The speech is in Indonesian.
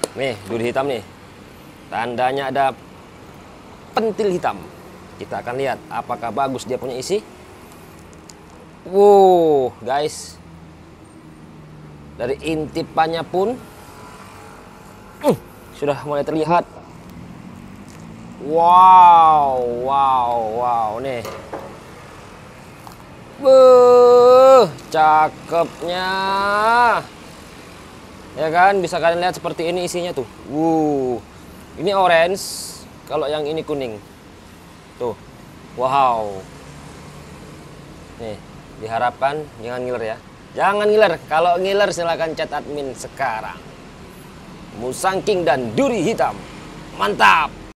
Nih, duri hitam nih. Tandanya ada pentil hitam. Kita akan lihat apakah bagus dia punya isi. Wow, guys. Dari intipannya pun sudah mulai terlihat. Wow, wow, wow, nih. Cakepnya. Ya kan, bisa kalian lihat seperti ini isinya tuh. Ini orange, kalau yang ini kuning. Tuh. Wow. Nih, diharapkan jangan ngiler ya. Jangan ngiler. Kalau ngiler silahkan chat admin sekarang. Musang King dan duri hitam. Mantap.